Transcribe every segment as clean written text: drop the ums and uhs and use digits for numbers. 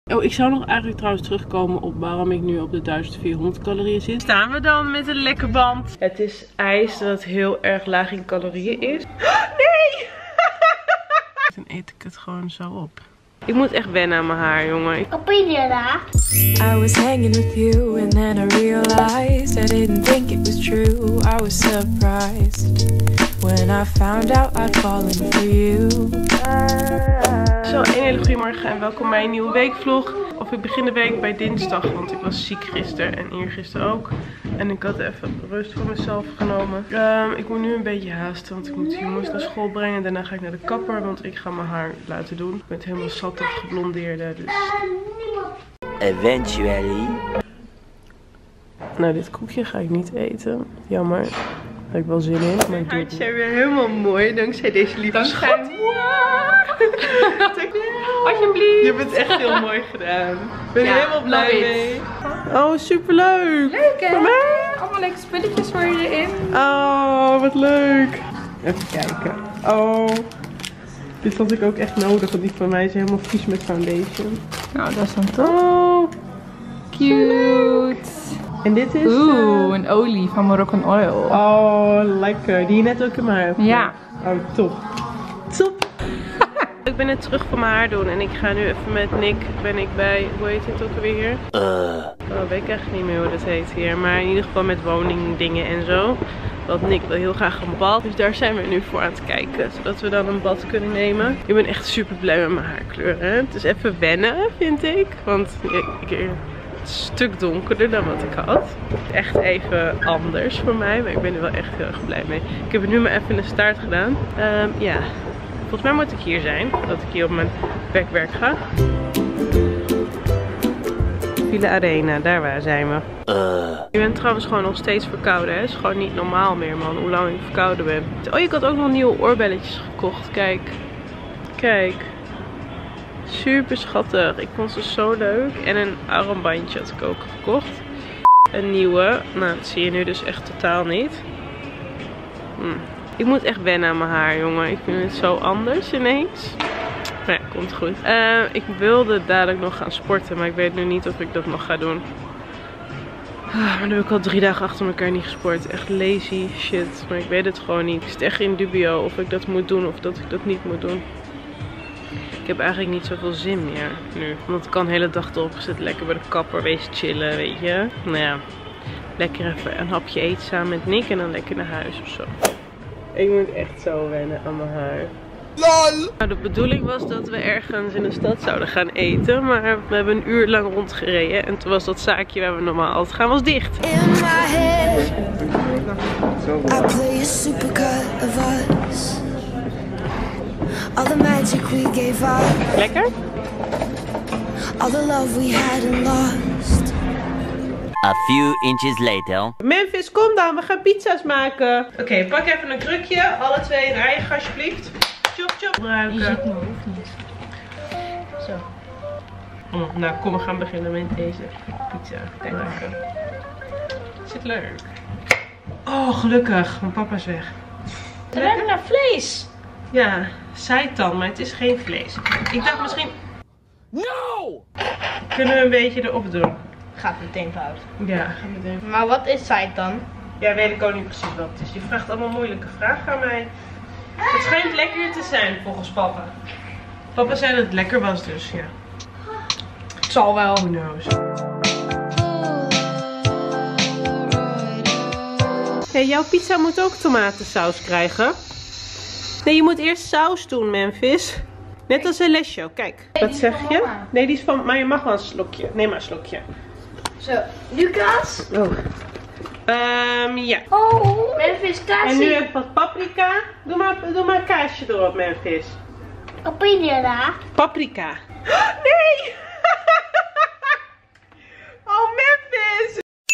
Oh, ik zou nog eigenlijk trouwens terugkomen op waarom ik nu op de 1400 calorieën zit. Staan we dan met een lekker band. Het is ijs dat heel erg laag in calorieën is. Nee! Dan eet ik het gewoon zo op. Ik moet echt wennen aan mijn haar, jongen. I was hanging with you and then I realized I didn't think it was true. I was surprised when I found out I'd fallen for you. Zo, een hele goede morgen en welkom bij een nieuwe weekvlog. Of ik begin de week bij dinsdag, want ik was ziek gisteren en eergisteren ook. En ik had even rust voor mezelf genomen. Ik moet nu een beetje haasten, want ik moet de jongens naar school brengen. Daarna ga ik naar de kapper, want ik ga mijn haar laten doen. Ik ben helemaal zat op geblondeerde, dus... Eventually. Nou, dit koekje ga ik niet eten. Jammer. Daar heb ik wel zin in. Mijn haartjes zijn weer helemaal mooi, dankzij deze lieve schat. Alsjeblieft. Je bent echt heel mooi gedaan. Ik ben helemaal blij mee. Oh, superleuk. Leuk hè? Voor mij? Allemaal leuke spulletjes voor je erin. Oh, wat leuk. Even kijken. Oh. Dit had ik ook echt nodig, want die van mij is helemaal vies met foundation. Nou, dat is dan toch. Oh. Cute. En dit is... Oeh, een olie van Moroccan Oil. Oh, lekker. Die je net ook in mijn haar hebt. Ja. Oh, top. Top. Ik ben net terug van mijn haar doen en ik ga nu even met Nick, ben ik bij, hoe heet het ook alweer? Oh, weet ik eigenlijk niet meer hoe dat heet hier. Maar in ieder geval met woningdingen en zo. Want Nick wil heel graag een bad. Dus daar zijn we nu voor aan het kijken. Zodat we dan een bad kunnen nemen. Ik ben echt super blij met mijn haarkleur. Hè? Het is even wennen, vind ik. Want het is een stuk donkerder dan wat ik had. Echt even anders voor mij. Maar ik ben er wel echt heel erg blij mee. Ik heb er nu maar even een staart gedaan. Ja. Volgens mij moet ik hier zijn, dat ik hier op mijn werk ga. Villa Arena, daar waar zijn we. Ik ben trouwens gewoon nog steeds verkouden, hè. Het is gewoon niet normaal meer, man, hoe lang ik verkouden ben. Oh, ik had ook nog nieuwe oorbelletjes gekocht, kijk. Kijk. Super schattig, ik vond ze zo leuk. En een armbandje had ik ook gekocht. Een nieuwe, nou dat zie je nu dus echt totaal niet. Ik moet echt wennen aan mijn haar, jongen. Ik vind het zo anders ineens. Maar ja, komt goed. Ik wilde dadelijk nog gaan sporten, maar ik weet nu niet of ik dat nog ga doen. Maar nu heb ik al 3 dagen achter elkaar niet gesport. Echt lazy shit. Maar ik weet het gewoon niet. Ik zit echt in dubio of ik dat moet doen of dat ik dat niet moet doen. Ik heb eigenlijk niet zoveel zin meer nu. Want ik kan de hele dag erop gezet lekker bij de kapper wezen chillen, weet je. Nou ja, lekker even een hapje eten samen met Nick en dan lekker naar huis of zo. Ik moet echt zo wennen aan mijn haar. LOL! Nou, de bedoeling was dat we ergens in de stad zouden gaan eten. Maar we hebben een uur lang rondgereden. En toen was dat zaakje waar we normaal altijd gaan, was dicht. Lekker? A few inches later. Memphis, kom dan, we gaan pizza's maken. Oké, pak even een krukje. Alle twee een eigen, alsjeblieft. Chop, chop. Gebruiken. Je ziet me hoeft niet. Zo. Nou, kom, we gaan beginnen met deze pizza maken. Is het leuk? Oh, gelukkig. Mijn papa is weg. Het ruikt naar vlees. Ja, seitan, maar het is geen vlees. Ik dacht misschien... No! Kunnen we een beetje erop doen? Gaat meteen fout. Ja, gaat meteen. Maar wat is seitan? Ja, weet ik ook niet precies wat het is. Je vraagt allemaal moeilijke vragen aan mij. Het schijnt lekker te zijn volgens papa. Papa zei dat het lekker was, dus ja. Het zal wel. Who knows. Hey, jouw pizza moet ook tomatensaus krijgen. Nee, je moet eerst saus doen, Memphis. Net als een lesje. Kijk. Wat zeg je? Nee, die is van... Maar je mag wel een slokje. Neem maar een slokje. Zo. Lucas? Oh. Ja. Oh, Memphis kaasje. En nu even wat paprika. Doe maar een kaasje erop, Memphis. Paprika. Nee! Oh, Memphis!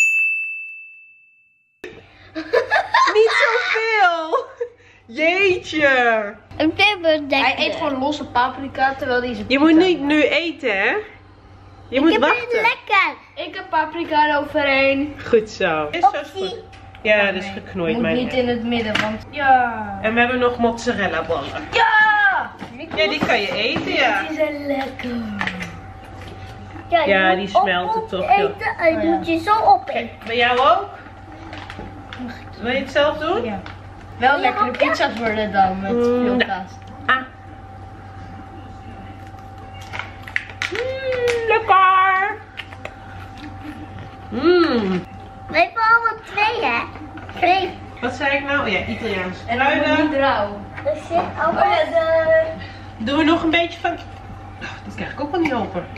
Niet zoveel! Jeetje! Hij eet gewoon losse paprika terwijl hij zijn Je moet niet nu eten, hè? Je moet wachten. Ik heb paprika eroverheen. Goed zo. Is zo goed. Ja, dat is geknoeid. Moet mijn niet net. in het midden, want ja. En we hebben nog mozzarella ballen. Ja! Ja, die kan je eten, ja. Die zijn lekker. Ja, die smelten toch. Eten en je moet je zo opeten. Bij jou ook? Wil je het zelf doen? Ja. Wel lekkere pizza's worden dan met veel kaas. Lekker! We hebben al 2 hè? 2. Wat zei ik nou? Oh ja, Italiaans. En dan wordt niet rauw. Er zit al Doen we nog een beetje van... Oh, dit krijg ik ook wel niet open.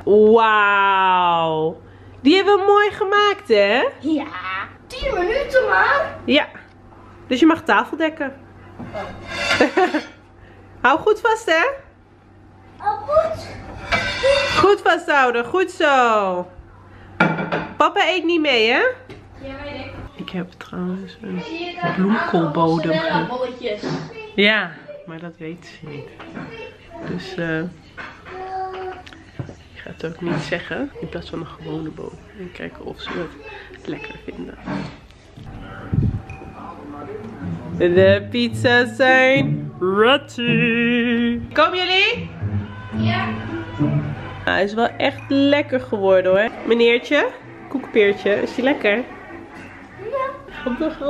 Wauw. Die hebben we mooi gemaakt, hè? Ja. 10 minuten maar. Ja. Dus je mag tafel dekken. Hou goed vast, hè? Oh, goed. Goed vasthouden. Goed zo. Papa eet niet mee, hè? Ja, weet ik. Ik heb trouwens een bloemkoolbodem. Bolletjes. Ja, maar dat weet ze niet. Dus ik ga het ook niet zeggen. In plaats van een gewone bodem. En kijken of ze het lekker vinden. De pizza's zijn ready. Komen jullie? Ja. Hij is wel echt lekker geworden hoor. Meneertje, koekpeertje, is die lekker? Ja. Handig.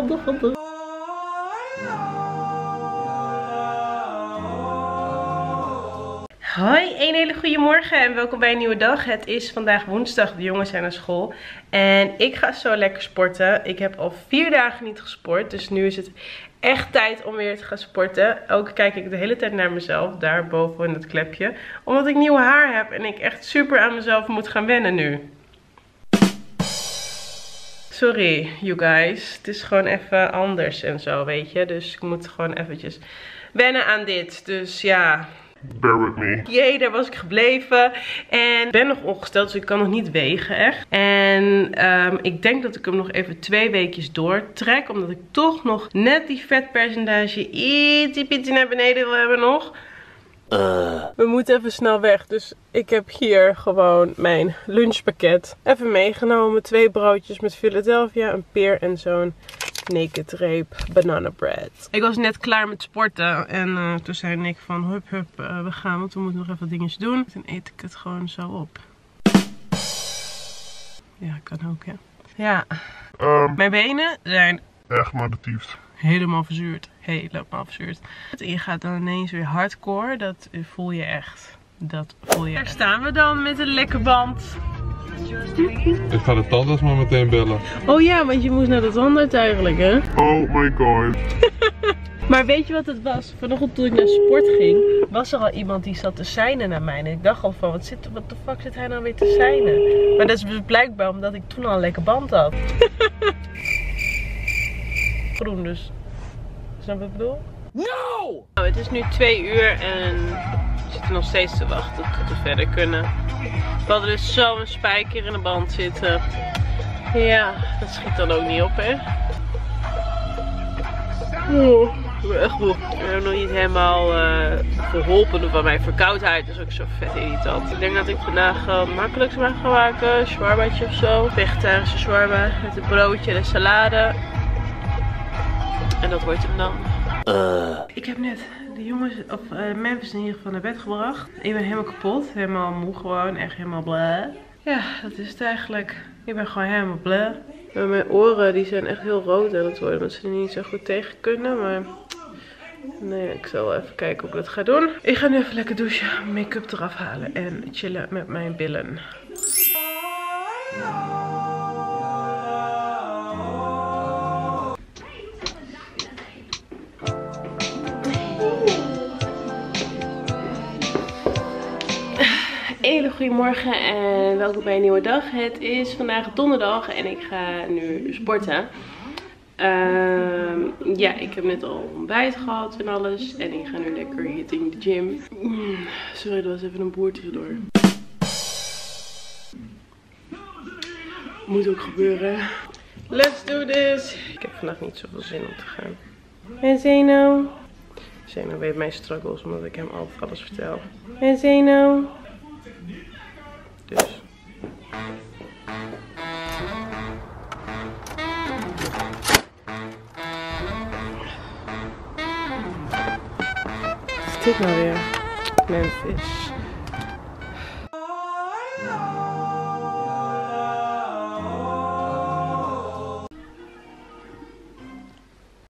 Hoi, een hele goede morgen en welkom bij een nieuwe dag. Het is vandaag woensdag, de jongens zijn naar school. En ik ga zo lekker sporten. Ik heb al 4 dagen niet gesport, dus nu is het echt tijd om weer te gaan sporten. Ook kijk ik de hele tijd naar mezelf, daar boven in het klepje. Omdat ik nieuw haar heb en ik echt super aan mezelf moet gaan wennen nu. Sorry, you guys. Het is gewoon even anders en zo, weet je. Dus ik moet gewoon eventjes wennen aan dit. Dus ja... Bear with me. Jee, daar was ik gebleven. En ik ben nog ongesteld, dus ik kan nog niet wegen echt. En ik denk dat ik hem nog even 2 weekjes doortrek. Omdat ik toch nog net die vetpercentage ietsje naar beneden wil hebben nog. We moeten even snel weg. Dus ik heb hier gewoon mijn lunchpakket even meegenomen. 2 broodjes met Philadelphia, een peer en zo'n naked rape banana bread. Ik was net klaar met sporten en toen zei Nick van hup, we gaan, want we moeten nog even dingetjes doen. Dan eet ik het gewoon zo op. Ja, kan ook hè. Ja, mijn benen zijn Echt maar de tiefst. helemaal verzuurd. Helemaal verzuurd. Je gaat dan ineens weer hardcore, dat voel je echt. Dat voel je. Daar staan we dan met een lekker band. Ik ga de tandarts maar meteen bellen. Oh ja, want je moest naar de tandarts eigenlijk hè. Oh my god. Maar weet je wat het was? Vanochtend toen ik naar sport ging, was er al iemand die zat te seinen naar mij. En ik dacht al van, wat de fuck zit hij nou weer te seinen? Maar dat is dus blijkbaar omdat ik toen al een lekker band had. Groen dus. Snap je wat ik bedoel? No! Nou, het is nu 2 uur en we zitten nog steeds te wachten tot we verder kunnen. We hadden dus zo'n spijker in de band zitten. Ja, dat schiet dan ook niet op hè. Oh, ik ben echt moe. Ik ben nog niet helemaal verholpen van mijn verkoudheid. Dat is ook zo vet irritant. Ik denk dat ik vandaag makkelijk ga maken. Shawarmaatje of zo. Vegetarische shawarma met een broodje en een salade. En dat wordt hem dan. Ik heb net de jongens, of Memphis in ieder geval naar bed gebracht. Ik ben helemaal kapot. Helemaal moe gewoon. Echt helemaal bla. Ja, dat is het eigenlijk. Ik ben gewoon helemaal bla. Mijn oren die zijn echt heel rood aan het worden. Omdat ze er niet zo goed tegen kunnen. Maar nee, ik zal wel even kijken hoe ik dat ga doen. Ik ga nu even lekker douchen. Make-up eraf halen. En chillen met mijn billen. Hele goedemorgen en welkom bij een nieuwe dag. Het is vandaag donderdag en ik ga nu sporten. Ja, ik heb net al ontbijt gehad en alles. En ik ga nu lekker hitting de gym. Sorry, dat was even een boer tussendoor. Moet ook gebeuren. Let's do this. Ik heb vandaag niet zoveel zin om te gaan. En Zeno? Zeno weet mijn struggles omdat ik hem altijd alles vertel. En Zeno? Dus. Wat is dit nou weer? Memphis.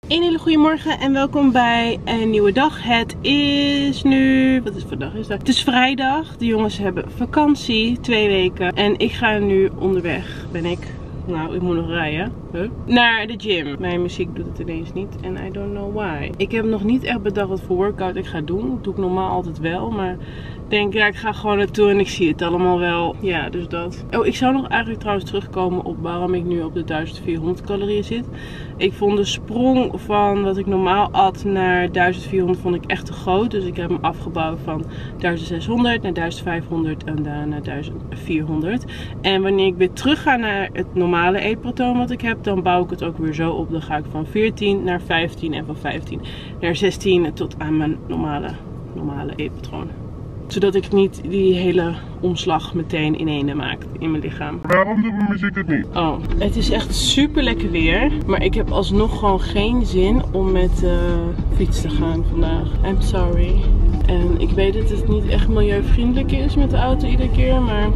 Een hele goede morgen en welkom bij een nieuwe dag. Het is nu... Wat is het voor dag? Het is vrijdag. De jongens hebben vakantie, 2 weken. En ik ga nu onderweg, ben ik. Nou, ik moet nog rijden. Naar de gym. Mijn muziek doet het ineens niet. En I don't know why. Ik heb nog niet echt bedacht wat voor workout ik ga doen. Dat doe ik normaal altijd wel. Maar ik denk, ja, ik ga gewoon naartoe en ik zie het allemaal wel. Ja, dus dat. Oh, ik zou nog eigenlijk trouwens terugkomen op waarom ik nu op de 1400 calorieën zit. Ik vond de sprong van wat ik normaal at naar 1400 vond ik echt te groot. Dus ik heb hem afgebouwd van 1600 naar 1500 en daarna 1400. En wanneer ik weer terug ga naar het normale eetpatroon wat ik heb, dan bouw ik het ook weer zo op. Dan ga ik van 14 naar 15 en van 15 naar 16 tot aan mijn normale eetpatroon. Zodat ik niet die hele omslag meteen in ene maak in mijn lichaam. Waarom doet mijn muziek het niet? Oh, het is echt super lekker weer. Maar ik heb alsnog gewoon geen zin om met fiets te gaan vandaag. I'm sorry. En ik weet dat het niet echt milieuvriendelijk is met de auto iedere keer, maar...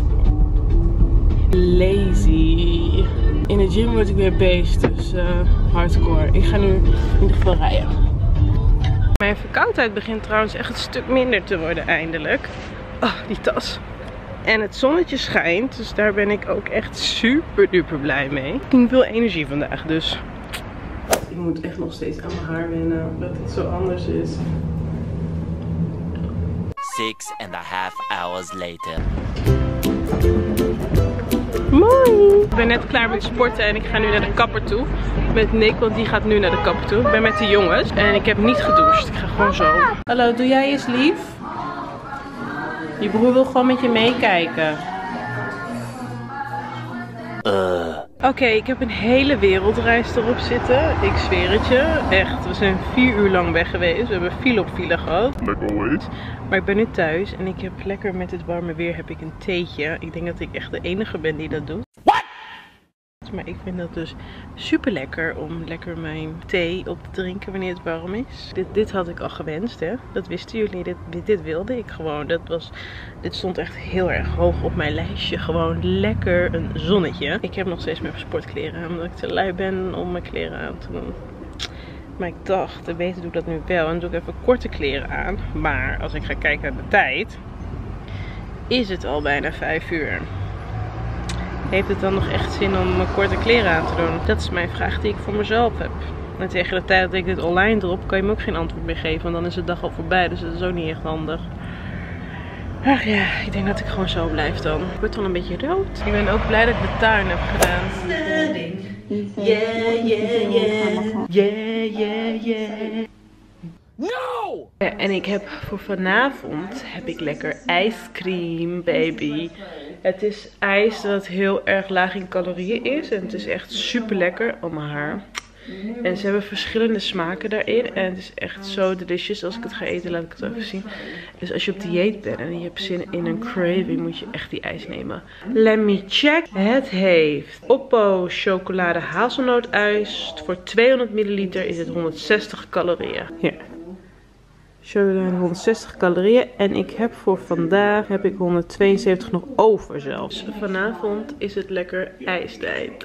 Lazy. In de gym word ik weer beest, dus hardcore. Ik ga nu in ieder geval rijden. Mijn verkoudheid begint trouwens echt een stuk minder te worden eindelijk. Oh, die tas. En het zonnetje schijnt, dus daar ben ik ook echt super duper blij mee. Ik heb veel energie vandaag, dus... Ik moet echt nog steeds aan mijn haar wennen, dat het zo anders is. 6.5 hours later. Mooi! Ik ben net klaar met sporten en ik ga nu naar de kapper toe. Met Nick, want die gaat nu naar de kapper toe. Ik ben met de jongens en ik heb niet gedoucht. Ik ga gewoon zo. Hallo, doe jij eens lief? Je broer wil gewoon met je meekijken. Oké, ik heb een hele wereldreis erop zitten. Ik zweer het je. Echt, we zijn 4 uur lang weg geweest. We hebben file op file gehad. Like always. Maar ik ben nu thuis en ik heb lekker met dit warme weer heb ik een theetje. Ik denk dat ik echt de enige ben die dat doet. What? Maar ik vind dat dus super lekker om lekker mijn thee op te drinken wanneer het warm is. Dit had ik al gewenst, hè. Dat wisten jullie. Dit wilde ik gewoon. Dit stond echt heel erg hoog op mijn lijstje. Gewoon lekker een zonnetje. Ik heb nog steeds mijn sportkleren aan, omdat ik te lui ben om mijn kleren aan te doen. Maar ik dacht, beter doe ik dat nu wel. En doe ik even korte kleren aan. Maar als ik ga kijken naar de tijd, is het al bijna 5 uur. Heeft het dan nog echt zin om mijn korte kleren aan te doen? Dat is mijn vraag die ik voor mezelf heb. En tegen de tijd dat ik dit online drop, kan je me ook geen antwoord meer geven. Want dan is de dag al voorbij, dus dat is ook niet echt handig. Ach ja, ik denk dat ik gewoon zo blijf dan. Ik word dan een beetje rood. Ik ben ook blij dat ik de tuin heb gedaan. Yeah, yeah, yeah. Yeah, yeah, yeah. No! En ik heb voor vanavond lekker ijscream, baby. Het is ijs dat heel erg laag in calorieën is. En het is echt super lekker. Oh, mijn haar. En ze hebben verschillende smaken daarin. En het is echt zo delicious. Als ik het ga eten, laat ik het even zien. Dus als je op dieet bent en je hebt zin in een craving, moet je echt die ijs nemen. Let me check. Het heeft Oppo chocolade hazelnootijs. Voor 200 milliliter is het 160 calorieën. Hier. Chocolade 160 calorieën. En ik heb voor vandaag 172 nog over zelfs. Dus vanavond is het lekker ijstijd.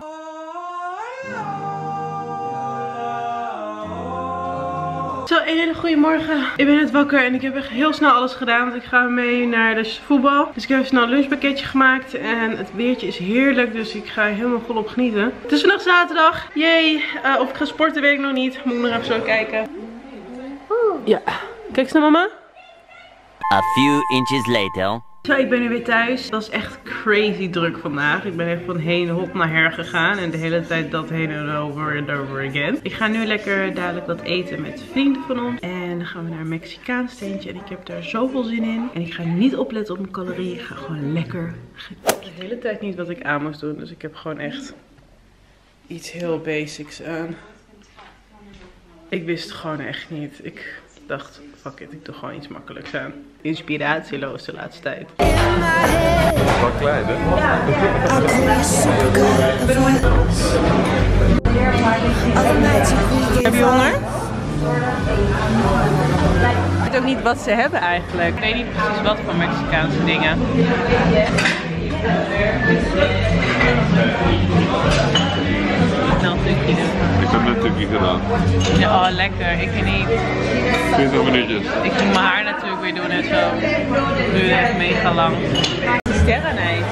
Zo, een hele goede morgen. Ik ben net wakker en ik heb echt heel snel alles gedaan. Want ik ga mee naar de voetbal. Dus ik heb even snel een lunchpakketje gemaakt. En het weertje is heerlijk. Dus ik ga helemaal volop genieten. Het is vandaag zaterdag. Yay. Of ik ga sporten weet ik nog niet. Moet ik nog even zo kijken. Ja. Kijk eens naar mama. A few inches later. Zo, ik ben nu weer thuis. Dat is echt crazy druk vandaag. Ik ben echt van heen hop naar her gegaan. En de hele tijd dat heen en over again. Ik ga nu lekker dadelijk wat eten met vrienden van ons. En dan gaan we naar een Mexicaans tentje. En ik heb daar zoveel zin in. En ik ga niet opletten op mijn calorieën. Ik ga gewoon lekker genieten. Ik wist de hele tijd niet wat ik aan moest doen. Dus ik heb gewoon echt iets heel basics aan. Ik wist het gewoon echt niet. Ik dacht, fuck it, ik doe gewoon iets makkelijks aan. Inspiratieloos de laatste tijd. Wat klein, hè? Ja. Heb je honger? Ik weet ook niet wat ze hebben eigenlijk. Ik weet niet precies wat voor Mexicaanse dingen. Nou, tukkie doen. Ik heb net tukkie. gedaan. Ja, oh lekker. Ik niet. 20 minuutjes. Ik ging mijn haar natuurlijk weer doen en zo. Nu echt mega lang. Sterrenijs.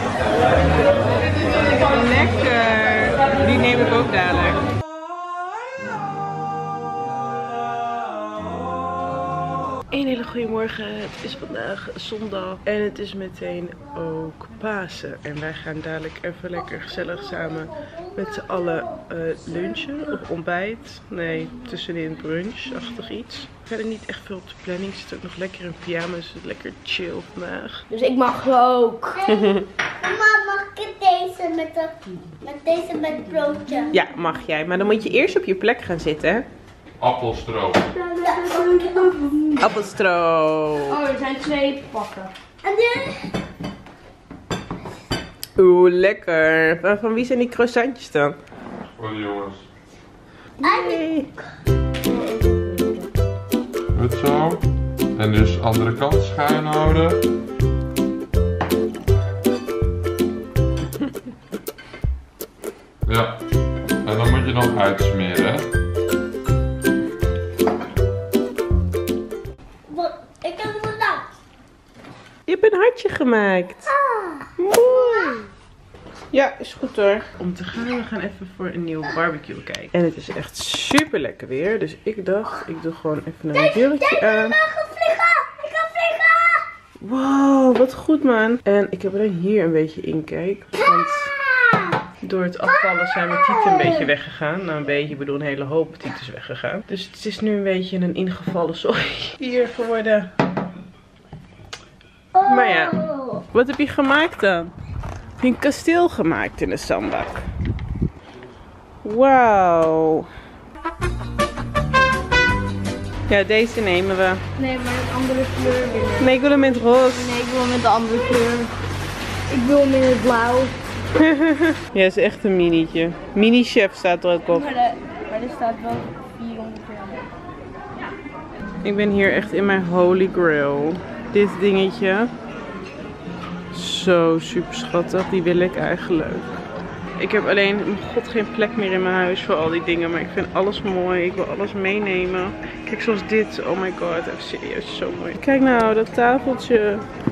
Lekker. Die neem ik ook dadelijk. Een hele goede morgen. Het is vandaag zondag en het is meteen ook Pasen. En wij gaan dadelijk even lekker gezellig samen met z'n allen lunchen of ontbijt. Nee, tussenin brunch-achtig iets. Verder niet echt veel op de planning. Ik zit ook nog lekker in pyjama, dus het is lekker chill vandaag. Dus ik mag ook. Mama, mag ik deze met broodje? Ja, mag jij. Maar dan moet je eerst op je plek gaan zitten, hè? Appelstroop. Appelstroop. Oh, er zijn 2 pakken. En dit? Oeh, lekker. Van wie zijn die croissantjes dan? Voor de jongens. Nee. Goed zo. En dus andere kant schuin houden. Ja. En dan moet je nog uitsmeren, hè? Ik heb het gedaan. Je hebt een hartje gemaakt. Mooi. Ja, is goed hoor. Om te gaan, we gaan even voor een nieuwe barbecue kijken. En het is echt super lekker weer. Dus ik dacht, ik doe gewoon even een brilletje aan. Ik ga vliegen! Wow, wat goed man. En ik heb alleen hier een beetje inkijk. Want door het afvallen zijn mijn tieten een beetje weggegaan. Nou een beetje, ik bedoel een hele hoop tieten is weggegaan. Dus het is nu een beetje een ingevallen zooi hier geworden. Maar ja, wat heb je gemaakt dan? Heb je een kasteel gemaakt in de zandbak? Wauw. Ja, deze nemen we. Nee, maar een andere kleur willen. Nee, ik wil hem met roze. Nee, ik wil met de andere kleur. Ik wil hem in het blauw. Ja, is echt een minietje. Mini-chef staat er ook op. Maar er staat wel 400 gram. Ik ben hier echt in mijn holy grail. Dit dingetje. Zo super schattig. Die wil ik eigenlijk. Ik heb alleen, mijn god, geen plek meer in mijn huis voor al die dingen. Maar ik vind alles mooi. Ik wil alles meenemen. Kijk, zoals dit. Oh my god, echt serieus zo mooi. Kijk nou, dat tafeltje.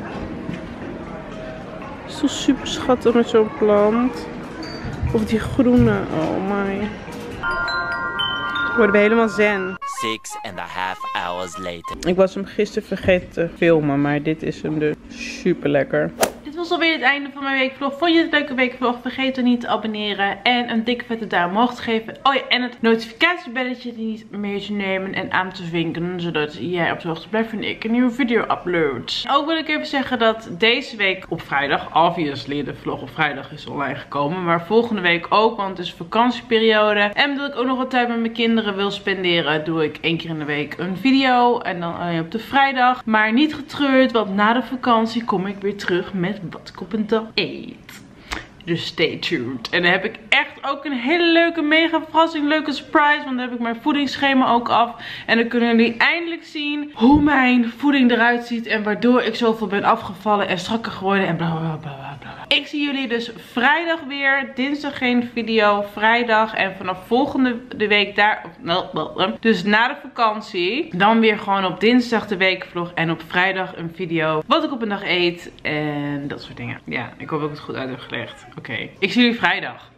Is toch super schattig met zo'n plant. Of die groene. Oh my. Worden we helemaal zen. 6.5 hours later. Ik was hem gisteren vergeten te filmen, maar dit is hem dus super lekker. Dit was alweer het einde van mijn weekvlog. Vond je het een leuke weekvlog? Vergeet dan niet te abonneren en een dikke vette duim omhoog te geven. Oh ja, en het notificatiebelletje niet meer te nemen en aan te vinken, zodat jij op de hoogte blijft wanneer ik een nieuwe video upload. Ook wil ik even zeggen dat deze week op vrijdag, obviously de vlog op vrijdag is online gekomen, maar volgende week ook, want het is vakantieperiode. En omdat ik ook nog wat tijd met mijn kinderen wil spenderen, doe ik 1 keer in de week een video en dan alleen op de vrijdag. Maar niet getreurd, want na de vakantie kom ik weer terug met wat ik op een dag eet. Dus stay tuned. En dan heb ik echt ook een hele leuke, mega verrassing, leuke surprise. Want dan heb ik mijn voedingsschema ook af. En dan kunnen jullie eindelijk zien hoe mijn voeding eruit ziet. En waardoor ik zoveel ben afgevallen en strakker geworden en bla bla bla bla bla. Ik zie jullie dus vrijdag weer. Dinsdag geen video. Vrijdag. En vanaf volgende week daar. Dus na de vakantie. Dan weer gewoon op dinsdag de weekvlog. En op vrijdag een video. Wat ik op een dag eet. En dat soort dingen. Ja, ik hoop dat ik het goed uit heb gelegd. Oké. Ik zie jullie vrijdag.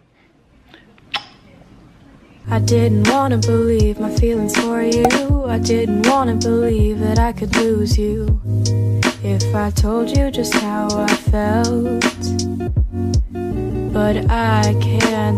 I didn't wanna believe my feelings for you. I didn't wanna believe that I could lose you. If I told you just how I felt. But I can't